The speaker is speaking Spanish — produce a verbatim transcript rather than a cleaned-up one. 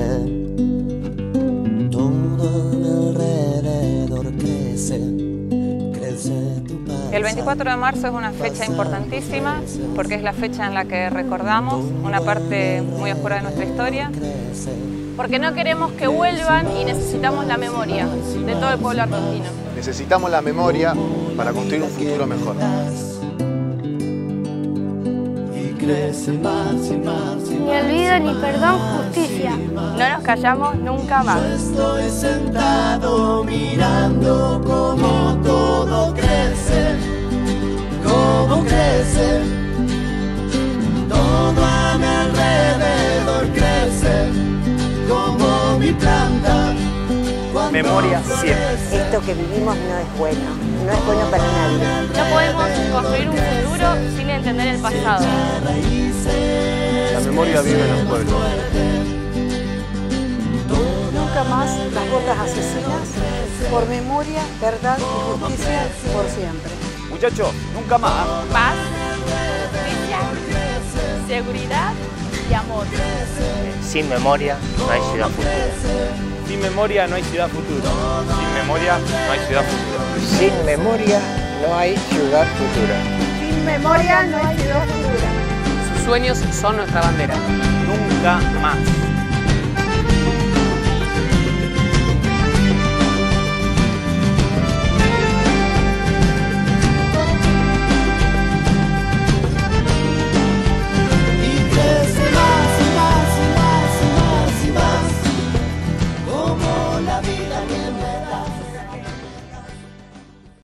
todo a mi alrededor crece, crece tu paz. El veinticuatro de marzo es una fecha importantísima porque es la fecha en la que recordamos una parte muy oscura de nuestra historia. Porque no queremos que vuelvan y necesitamos la memoria de todo el pueblo argentino. Necesitamos la memoria para construir un futuro mejor. Ni olvido, ni perdón, justicia. No nos callamos nunca más. Estoy sentado mirando cómo todo crece, cómo crece, todo a mi alrededor crece, como mi planta. Memoria siempre. Esto que vivimos no es bueno, no es bueno para nadie. No podemos construir un futuro sin entender el pasado. La memoria vive en los pueblos. Nunca más las botas asesinas, por memoria, verdad y justicia por siempre. Muchachos, nunca más. Paz, justicia, seguridad y amor. Sin memoria no hay ciudad futura. Sin memoria no hay ciudad futura. Sin memoria no hay ciudad futura. Sin memoria no hay ciudad futura. Sin memoria no hay ciudad futura. Sus sueños son nuestra bandera. Nunca más.